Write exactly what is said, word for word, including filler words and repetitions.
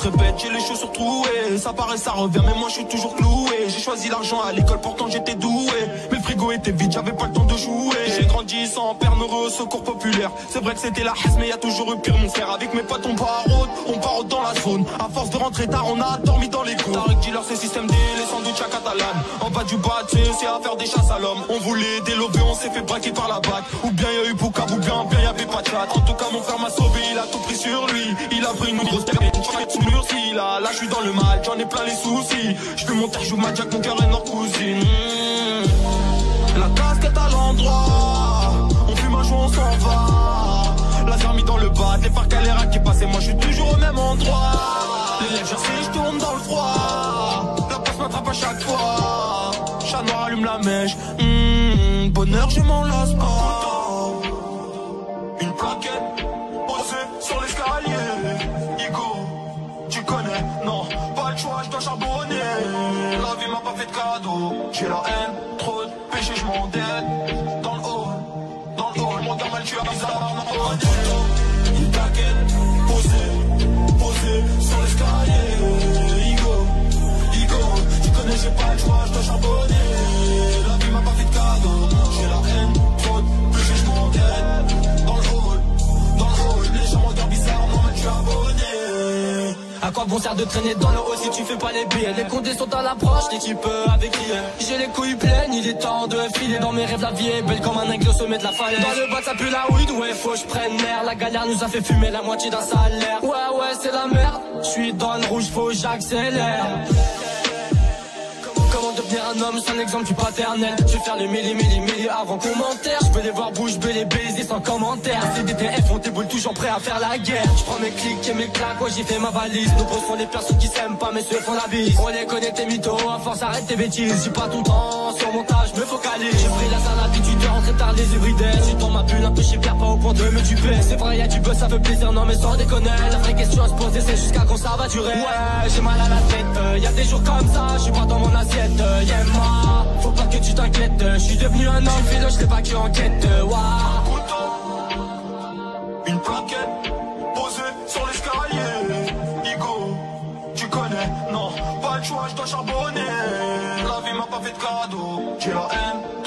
répète, j'ai les chaussures trouées. Ça paraît, ça revient, mais moi je suis toujours cloué. J'ai choisi l'argent à l'école, pourtant j'étais doué. Mais le frigo était vide, j'avais pas le temps de jouer. J'ai grandi sans père heureux au secours populaire. C'est vrai que c'était la haisse, mais y a toujours eu pire mon frère. Avec mes potes on part en route, on part haute dans la zone. À force de rentrer tard, on a dormi dans les cours. Tarek dealer, c'est système D, les sandwichs à catalane. En bas du bas, c'est à faire des chasses à l'homme. On voulait délover, on s'est fait braquer par la bague. Ou bien y a eu Boukab, ou bien, bien y avait pas de chat. En tout cas mon frère m'a sauvé, il a tout pris sur lui. Il a pris une grosse tête, une murcie. Là, là je suis dans le mal, j'en ai plein les soucis. Je fais mon terre, je joue ma jack, mon cœur est nord cousine. mmh. La casquette à l'endroit, on fume un joint, on s'en va. Laser mis dans le bas, les phares Calera qui passaient, moi je suis toujours au même endroit. Les lèvres jersey, je tourne dans le froid. La passe m'attrape à chaque fois. Chat noir allume la mèche. mmh, Bonheur, je m'en lasse pas. Une plaquette posée sur l'escalier. Igo, tu connais, non, pas le choix, je dois charbonner. La vie m'a pas fait de cadeau. J'ai la haine, trop de péché, je m'endette. Dans le hall, dans le hall, mon gars mal tu as bizarre, non pas un une plaquette posée, posée sur l'escalier. Igo, Igo, tu connais, j'ai pas le choix, je dois charbonner. La vie m'a pas fait de cadeau. J'ai la haine, trop de péché, je m'endette. Dans le hall, dans le hall, les gens me regardent bizarre, non mais tu as abonné. À quoi bon sert de traîner dans le haut si tu fais pas les billets? Les condés sont à l'approche, l'équipe avec qui j'ai les couilles pleines, il est temps de filer. Dans mes rêves la vie est belle comme un aigle au sommet de la falaise. Dans le bas ça pue la weed, ouais faut que je prenne l'air. La galère nous a fait fumer la moitié d'un salaire. Ouais ouais c'est la merde, je suis dans le rouge, faut que j'accélère. Comment devenir un homme, c'est un exemple du paternel. Je vais faire les milli milli milli avant commentaire. Je peux les voir bouche bée, les baiser sans commentaire. C D T F, on déboule toujours prêt à faire la guerre. Je prends mes clics et mes claques, ouais j'ai fait ma valise. Nos bros sont les personnes qui s'aiment pas mais ceux font la bise. On les connaît tes mythos, à force arrête tes bêtises. J'ai pas tout le temps sur mon tas, je me focalise. J'ai pris la sale habitude de rentrer tard les hybrides. J'ai dans ma bulle un peu chez pas au point de me duper. C'est vrai y'a du buzz, ça fait plaisir, non mais sans déconner. La vraie question à se poser c'est jusqu'à quand ça va durer. Ouais j'ai mal à la tête, euh, y'a des jours comme ça, je suis pas dans mon assiette. euh, yeah, ma, faut pas que tu t'inquiètes, je suis devenu un homme, filo, je sais pas qui enquête. Wow. Un couteau, une plaquette posée sur l'escalier. Igo, tu connais, non, pas le choix, je dois charbonner. La vie m'a pas fait de cadeau. J'ai la haine,